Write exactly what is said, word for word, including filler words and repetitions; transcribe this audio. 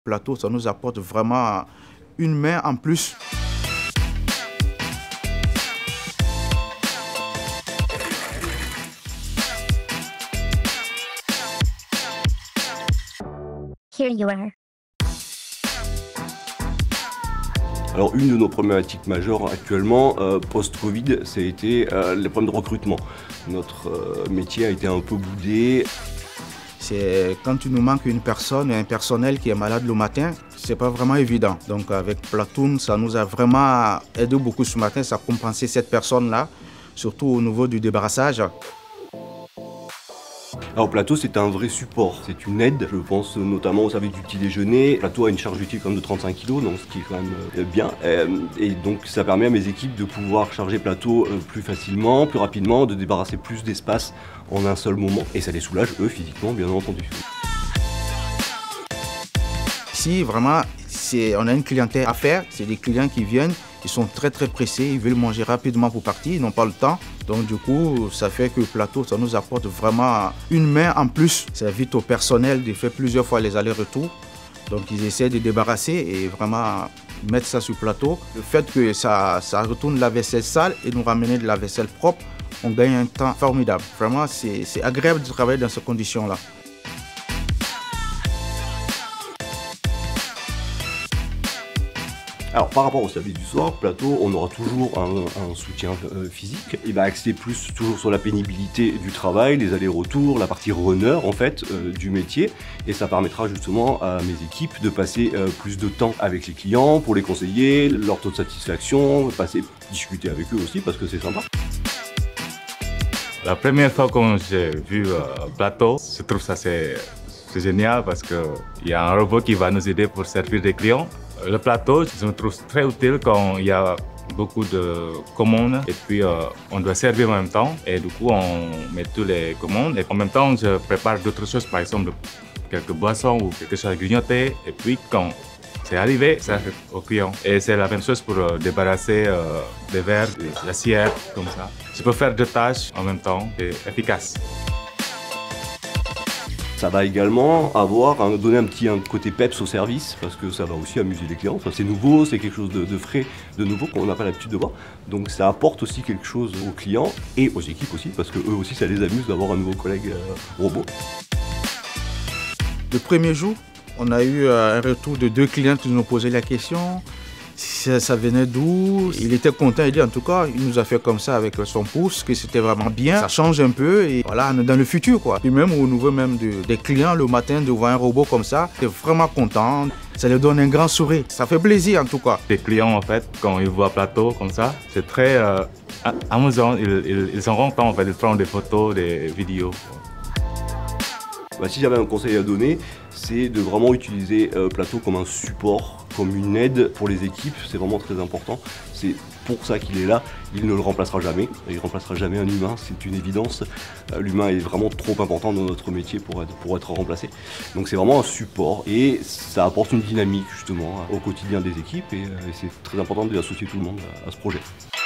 Plateau, ça nous apporte vraiment une main en plus. Here you are. Alors une de nos problématiques majeures actuellement, euh, post-Covid, ça a été euh, les problèmes de recrutement. Notre euh, métier a été un peu boudé. C'est quand il nous manque une personne, un personnel qui est malade le matin, c'est pas vraiment évident. Donc avec Platoon, ça nous a vraiment aidé beaucoup ce matin, ça a compensé cette personne-là, surtout au niveau du débarrassage. Alors Plateau, c'est un vrai support, c'est une aide, je pense notamment au service du petit déjeuner. Plateau a une charge utile quand même de trente-cinq kilos, donc ce qui est quand même bien. Et donc ça permet à mes équipes de pouvoir charger Plateau plus facilement, plus rapidement, de débarrasser plus d'espace en un seul moment. Et ça les soulage, eux, physiquement, bien entendu. Ici, vraiment, on a une clientèle à faire, c'est des clients qui viennent, ils sont très très pressés, ils veulent manger rapidement pour partir, ils n'ont pas le temps. Donc du coup, ça fait que Plateau, ça nous apporte vraiment une main en plus. Ça évite au personnel de faire plusieurs fois les allers-retours. Donc ils essaient de débarrasser et vraiment mettre ça sur Plateau. Le fait que ça, ça retourne la vaisselle sale et nous ramener de la vaisselle propre, on gagne un temps formidable. Vraiment, c'est agréable de travailler dans ces conditions-là. Alors par rapport au service du soir, Plateau, on aura toujours un, un soutien euh, physique. Il va axer plus toujours sur la pénibilité du travail, les allers-retours, la partie runner en fait euh, du métier. Et ça permettra justement à mes équipes de passer euh, plus de temps avec les clients pour les conseiller, leur taux de satisfaction, passer, discuter avec eux aussi parce que c'est sympa. La première fois que j'ai vu euh, Plateau, je trouve ça c'est génial parce qu'il y a un robot qui va nous aider pour servir des clients. Le plateau, je me trouve très utile quand il y a beaucoup de commandes et puis euh, on doit servir en même temps et du coup on met toutes les commandes et en même temps je prépare d'autres choses, par exemple quelques boissons ou quelque chose à grignoter et puis quand c'est arrivé, ça fait au client. Et c'est la même chose pour euh, débarrasser euh, des verres, des assiettes, comme ça. Je peux faire deux tâches en même temps, c'est efficace. Ça va également avoir, hein, donner un petit un côté peps au service, parce que ça va aussi amuser les clients. Enfin, c'est nouveau, c'est quelque chose de, de frais, de nouveau, qu'on n'a pas l'habitude de voir. Donc ça apporte aussi quelque chose aux clients et aux équipes aussi, parce que eux aussi, ça les amuse d'avoir un nouveau collègue euh, robot. Le premier jour, on a eu un retour de deux clients qui nous ont posé la question. Ça, ça venait d'où? Il était content, il dit en tout cas, il nous a fait comme ça avec son pouce, que c'était vraiment bien. Ça change un peu et voilà, dans le futur quoi. Et même au niveau même de, des clients, le matin, de voir un robot comme ça, c'est vraiment content. Ça leur donne un grand sourire. Ça fait plaisir en tout cas. Les clients en fait, quand ils voient Plateau comme ça, c'est très euh, amusant. Ils, ils, ils sont contents en fait, ils prennent des photos, des vidéos. Bah, si j'avais un conseil à donner, c'est de vraiment utiliser euh, Plateau comme un support, comme une aide pour les équipes, c'est vraiment très important. C'est pour ça qu'il est là, il ne le remplacera jamais, il ne remplacera jamais un humain, c'est une évidence. Euh, L'humain est vraiment trop important dans notre métier pour être, pour être remplacé. Donc c'est vraiment un support et ça apporte une dynamique justement au quotidien des équipes et, euh, et c'est très important d'associer tout le monde à, à ce projet.